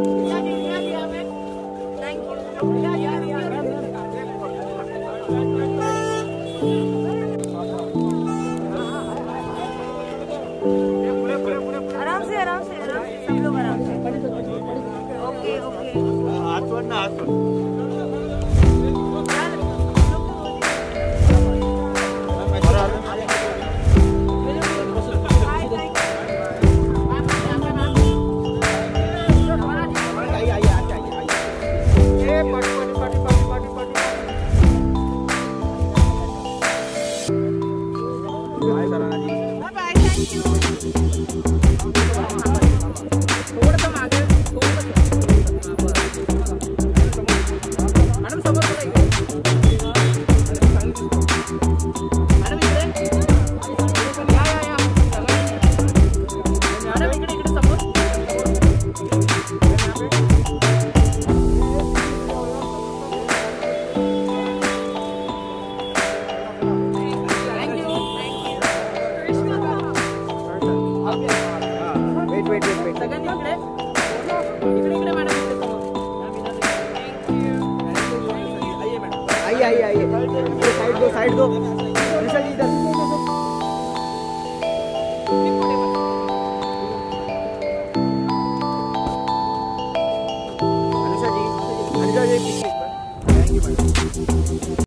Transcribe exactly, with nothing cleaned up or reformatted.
आराम से आराम से आराम से सब लोग आराम से। ओके ओके हाथ छोड़ना हाथ छोड़। आइए आइए आइए साइड दो साइड दो इधर